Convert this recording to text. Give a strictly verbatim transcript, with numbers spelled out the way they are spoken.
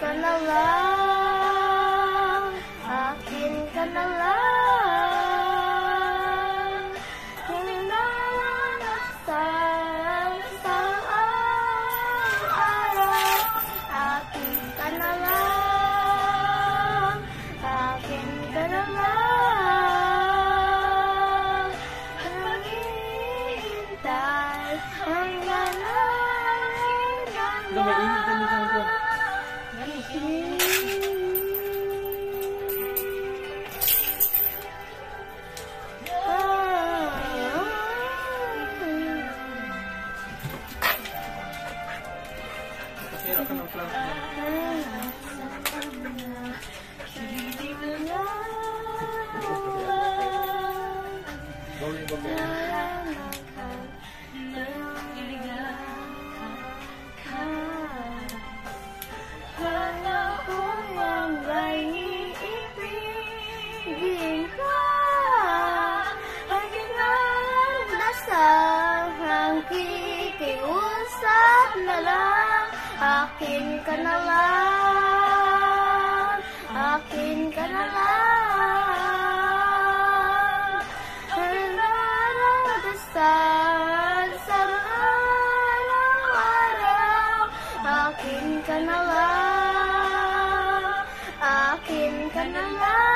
ka na lang, akin ka na lang. Hindi na nasang isang araw, akin ka na lang, akin ka na lang. Naghihintay hanggang Lumainit na niya ko. Pasira ka ng plant. Bawin ba ba? Kikiusap na lang, akin ka na lang, akin ka na lang. Nandarasal sa araw-araw, akin ka na lang, akin ka na lang.